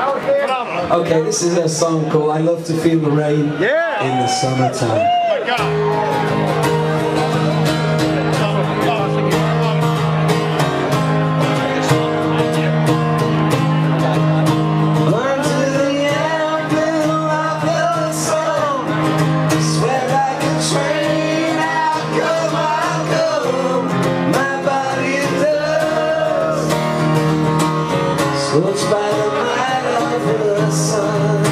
Okay, this is a song called I Love to Feel the Rain in the Summertime. Scorched by the light of the sun,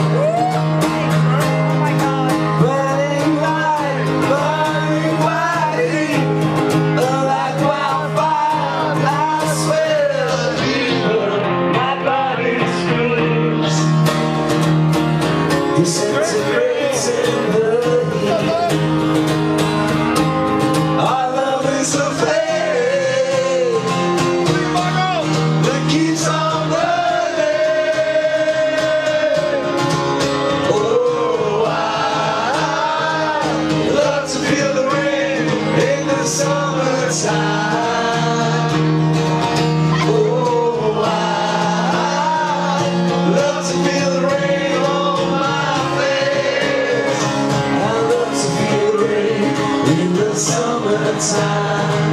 burning bright, burning white, like wildfire. I swear, my body screams, disintegrates in the heat. Our love is a flame that keeps on. Summertime. Oh, I love to feel the rain on my face. I love to feel the rain in the summertime.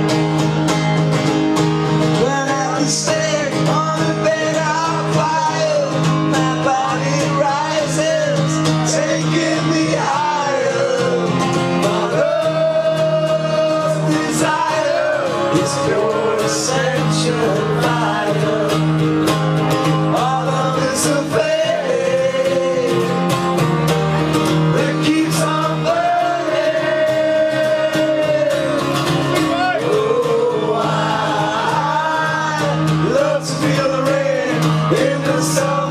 When I can stay on the bed of fire, my body rises, taking me higher. My love's desire is pure essential fire. Our love is a flame that keeps on burning. Oh, I love to feel the rain in the sun.